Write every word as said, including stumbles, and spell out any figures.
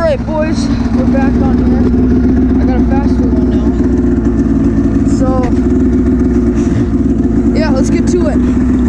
Alright boys, we're back on here. I got a faster one now. So, yeah, let's get to it.